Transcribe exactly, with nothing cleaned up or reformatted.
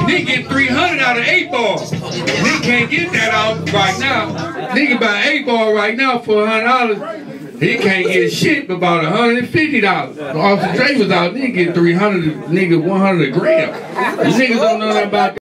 Nigga get three hundred out of eight ball. Nigga can't get that out right now. Nigga buy eight ball right now for one hundred dollars. He can't get shit but about one hundred fifty dollars. Officer Dre was out, nigga get three hundred, nigga one hundred a gram. The niggas don't know nothing about that.